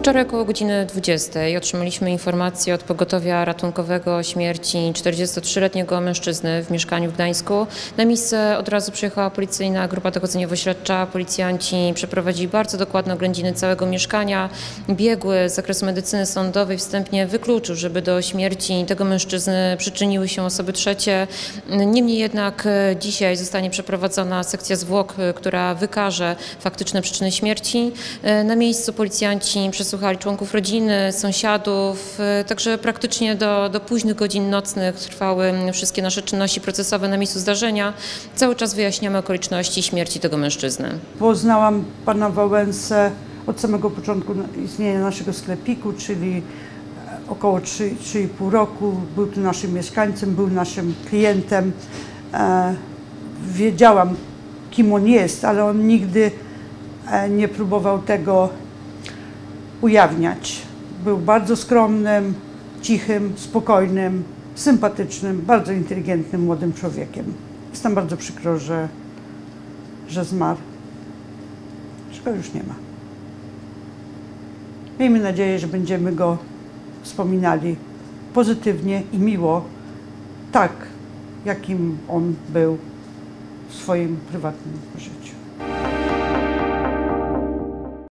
Wczoraj około godziny 20 otrzymaliśmy informację od pogotowia ratunkowego o śmierci 43-letniego mężczyzny w mieszkaniu w Gdańsku. Na miejsce od razu przyjechała policyjna grupa dochodzeniowo-śledcza. Policjanci przeprowadzili bardzo dokładne oględziny całego mieszkania. Biegły z zakresu medycyny sądowej wstępnie wykluczył, żeby do śmierci tego mężczyzny przyczyniły się osoby trzecie. Niemniej jednak dzisiaj zostanie przeprowadzona sekcja zwłok, która wykaże faktyczne przyczyny śmierci. Na miejscu policjanci przesłuchali członków rodziny, sąsiadów, także praktycznie do późnych godzin nocnych trwały wszystkie nasze czynności procesowe na miejscu zdarzenia. Cały czas wyjaśniamy okoliczności śmierci tego mężczyzny. Poznałam pana Wałęsę od samego początku istnienia naszego sklepiku, czyli około 3,5 roku. Był tu naszym mieszkańcem, był naszym klientem. Wiedziałam, kim on jest, ale on nigdy nie próbował tego ujawniać. Był bardzo skromnym, cichym, spokojnym, sympatycznym, bardzo inteligentnym młodym człowiekiem. Jest nam bardzo przykro, że zmarł, że go już nie ma. Miejmy nadzieję, że będziemy go wspominali pozytywnie i miło, tak jakim on był w swoim prywatnym życiu.